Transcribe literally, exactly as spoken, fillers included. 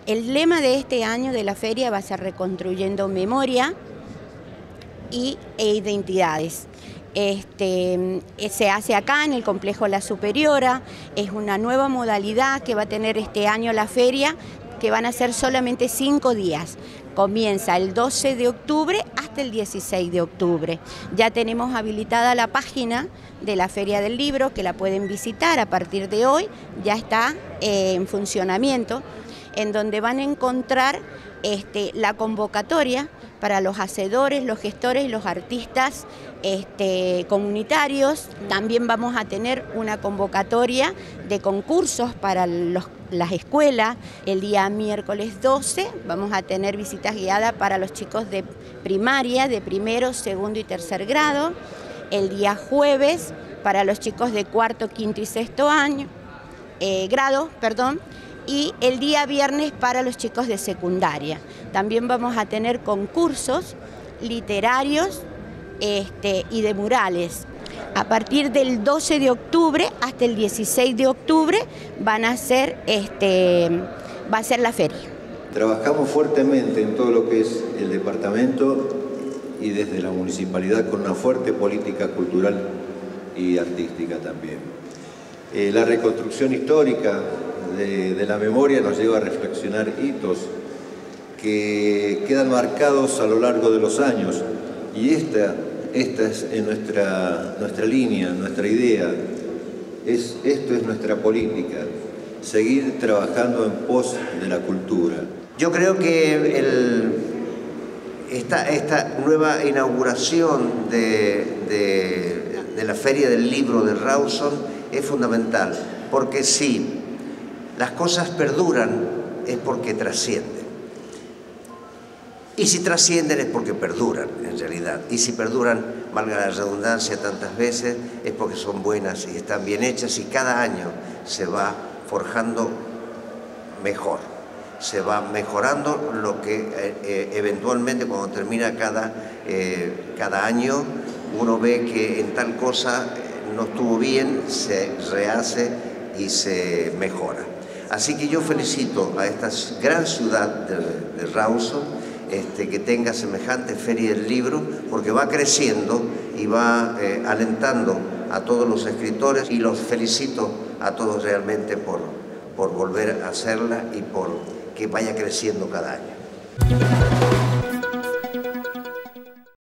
El lema de este año de la feria va a ser Reconstruyendo Memoria y, e Identidades. Este, se hace acá en el Complejo La Superiora, es una nueva modalidad que va a tener este año la feria, que van a ser solamente cinco días. Comienza el doce de octubre hasta el dieciséis de octubre. Ya tenemos habilitada la página de la Feria del Libro, que la pueden visitar a partir de hoy, ya está eh, en funcionamiento, en donde van a encontrar este, la convocatoria para los hacedores, los gestores y los artistas este, comunitarios. También vamos a tener una convocatoria de concursos para los, las escuelas. El día miércoles doce vamos a tener visitas guiadas para los chicos de primaria, de primero, segundo y tercer grado. El día jueves para los chicos de cuarto, quinto y sexto año, eh, grado, perdón. Y el día viernes para los chicos de secundaria. También vamos a tener concursos literarios este, y de murales. A partir del doce de octubre hasta el dieciséis de octubre van a ser, este, va a ser la feria. Trabajamos fuertemente en todo lo que es el departamento y desde la municipalidad con una fuerte política cultural y artística también. Eh, la reconstrucción histórica De, de la memoria nos lleva a reflexionar hitos que quedan marcados a lo largo de los años, y esta, esta es nuestra, nuestra línea, nuestra idea, es, esto es nuestra política, seguir trabajando en pos de la cultura. Yo creo que el, esta, esta nueva inauguración de, de, de la Feria del Libro de Rawson es fundamental, porque sí, las cosas perduran es porque trascienden. Y si trascienden es porque perduran, en realidad. Y si perduran, valga la redundancia tantas veces, es porque son buenas y están bien hechas, y cada año se va forjando mejor. Se va mejorando lo que eh, eh, eventualmente, cuando termina cada, eh, cada año, uno ve que en tal cosa no estuvo bien, se rehace y se mejora. Así que yo felicito a esta gran ciudad de, de Rawson este, que tenga semejante Feria del Libro, porque va creciendo y va eh, alentando a todos los escritores, y los felicito a todos realmente por, por volver a hacerla y por que vaya creciendo cada año.